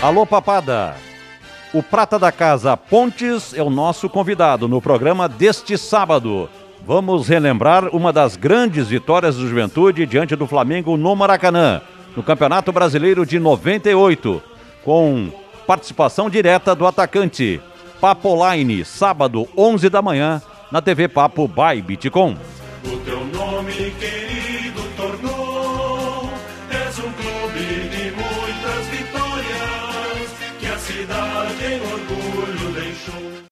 Alô, papada. O prata da casa Pontes é o nosso convidado no programa deste sábado. Vamos relembrar uma das grandes vitórias do Juventude diante do Flamengo no Maracanã, no Campeonato Brasileiro de 98, com participação direta do atacante Papo Online, sábado, 11 da manhã, na TV Papo by Bitcom. O teu nome querido.